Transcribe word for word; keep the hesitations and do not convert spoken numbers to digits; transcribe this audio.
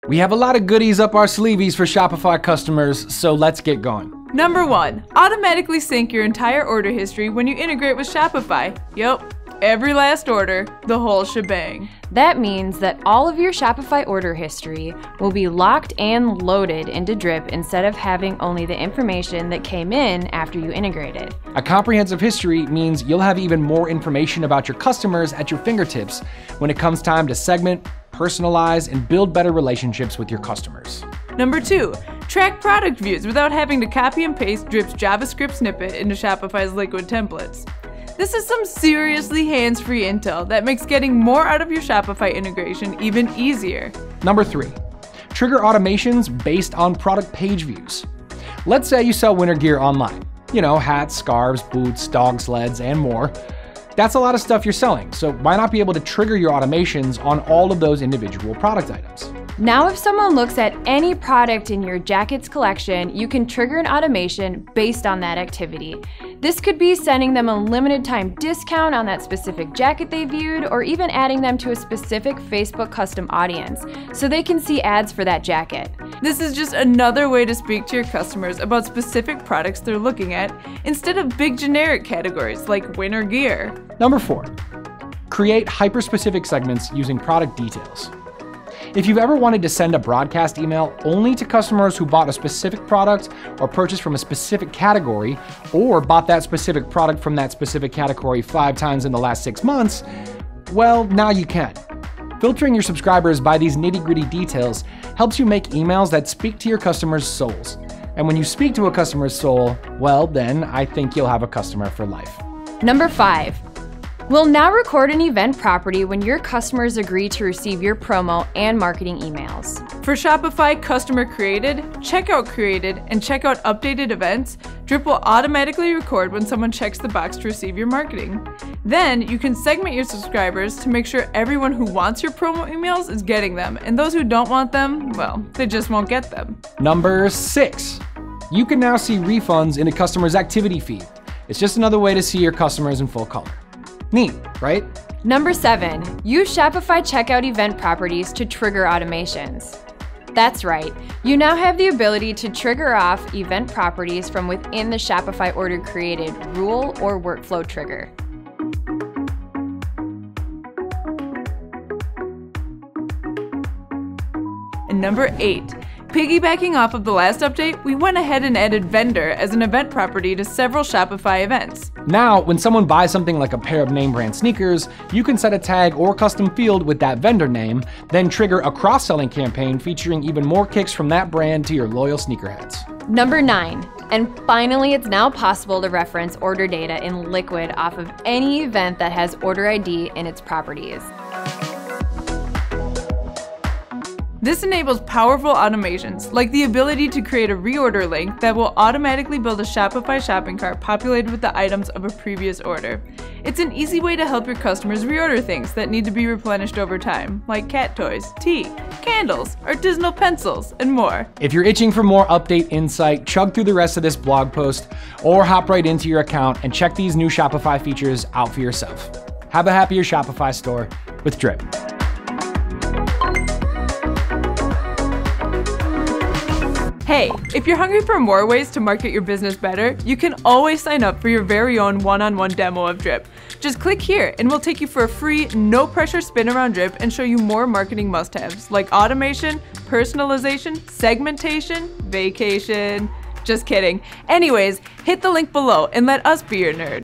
We have a lot of goodies up our sleeveys for Shopify customers, so let's get going. Number one, automatically sync your entire order history when you integrate with Shopify. Yup, every last order, the whole shebang. That means that all of your Shopify order history will be locked and loaded into Drip instead of having only the information that came in after you integrated. A comprehensive history means you'll have even more information about your customers at your fingertips when it comes time to segment, personalize, and build better relationships with your customers. Number two, track product views without having to copy and paste Drip's JavaScript snippet into Shopify's Liquid templates. This is some seriously hands-free intel that makes getting more out of your Shopify integration even easier. Number three, trigger automations based on product page views. Let's say you sell winter gear online. You know, hats, scarves, boots, dog sleds, and more. That's a lot of stuff you're selling, so why not be able to trigger your automations on all of those individual product items? Now if someone looks at any product in your jackets collection, you can trigger an automation based on that activity. This could be sending them a limited time discount on that specific jacket they viewed, or even adding them to a specific Facebook custom audience, so they can see ads for that jacket. This is just another way to speak to your customers about specific products they're looking at, instead of big generic categories like winter gear. Number four, create hyper-specific segments using product details. If you've ever wanted to send a broadcast email only to customers who bought a specific product or purchased from a specific category, or bought that specific product from that specific category five times in the last six months, well, now you can. Filtering your subscribers by these nitty-gritty details helps you make emails that speak to your customers' souls. And when you speak to a customer's soul, well, then I think you'll have a customer for life. Number five, we'll now record an event property when your customers agree to receive your promo and marketing emails. For Shopify customer created, checkout created, and checkout updated events, Drip will automatically record when someone checks the box to receive your marketing. Then you can segment your subscribers to make sure everyone who wants your promo emails is getting them, and those who don't want them, well, they just won't get them. Number six, you can now see refunds in a customer's activity feed. It's just another way to see your customers in full color. Neat, right? Number seven, use Shopify checkout event properties to trigger automations. That's right, you now have the ability to trigger off event properties from within the Shopify order created rule or workflow trigger. And number eight, piggybacking off of the last update, we went ahead and added vendor as an event property to several Shopify events. Now, when someone buys something like a pair of name brand sneakers, you can set a tag or custom field with that vendor name, then trigger a cross-selling campaign featuring even more kicks from that brand to your loyal sneakerheads. Number nine, and finally it's now possible to reference order data in Liquid off of any event that has order I D in its properties. This enables powerful automations, like the ability to create a reorder link that will automatically build a Shopify shopping cart populated with the items of a previous order. It's an easy way to help your customers reorder things that need to be replenished over time, like cat toys, tea, candles, artisanal pencils, and more. If you're itching for more update insight, chug through the rest of this blog post, or hop right into your account and check these new Shopify features out for yourself. Have a happier Shopify store with Drip. Hey, if you're hungry for more ways to market your business better, you can always sign up for your very own one-on-one demo of Drip. Just click here and we'll take you for a free, no-pressure spin around Drip and show you more marketing must-haves like automation, personalization, segmentation, vacation. Just kidding. Anyways, hit the link below and let us be your nerd.